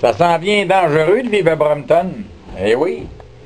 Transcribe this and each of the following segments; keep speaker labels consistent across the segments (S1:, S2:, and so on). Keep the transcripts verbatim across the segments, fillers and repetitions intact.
S1: Ça s'en vient dangereux de vivre à Brompton. Eh oui.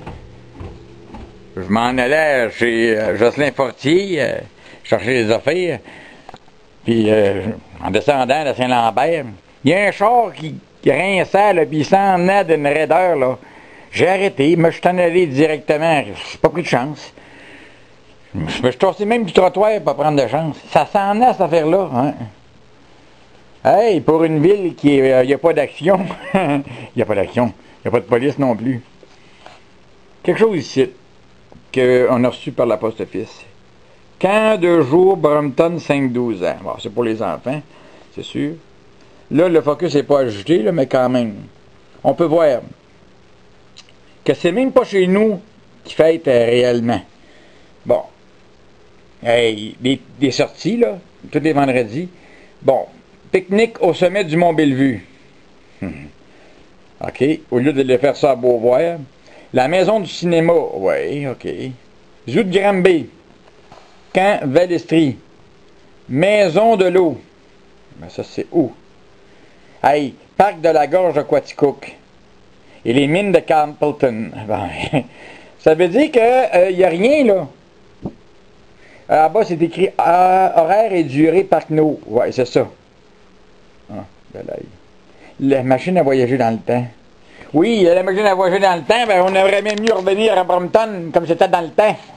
S1: Je m'en allais chez euh, Jocelyn Fortier, euh, chercher les affaires. Puis, euh, en descendant de Saint-Lambert, il y a un char qui, qui rinçait, là, puis il s'en venait d'une raideur, là. J'ai arrêté, mais je suis en allé directement. J'ai pas pris de chance. Je me suis torsé même du trottoir pour prendre de chance. Ça s'en est, cette affaire-là. Hein? Hey, pour une ville qui il euh, n'y a pas d'action, il n'y a pas d'action, il n'y a pas de police non plus. Quelque chose ici qu'on a reçu par la poste office. Camp de jour Brompton cinq douze ans. Bon, c'est pour les enfants, c'est sûr. Là, le focus n'est pas ajouté, là, mais quand même. On peut voir que c'est même pas chez nous qui fête euh, réellement. Bon. Hey, des, des sorties, là, tous les vendredis. Bon. Pique-nique au sommet du Mont Bellevue. Hum. OK. Au lieu de le faire ça à Beauvoir. La maison du cinéma. Oui, OK. Zoo de Granby. Camp Valestrie. Maison de l'eau. Ben ça, c'est où? Hey, Parc de la Gorge de Quaticook. Et les mines de Campbellton. Ben, ça veut dire qu'il n'y a rien, là. En bas, c'est écrit euh, horaire et durée Parc-No. Ouais, c'est ça. Ah, ben là, la machine à voyager dans le temps. Oui, la machine à voyager dans le temps, ben, on aurait même mieux revenir à Brompton comme c'était dans le temps.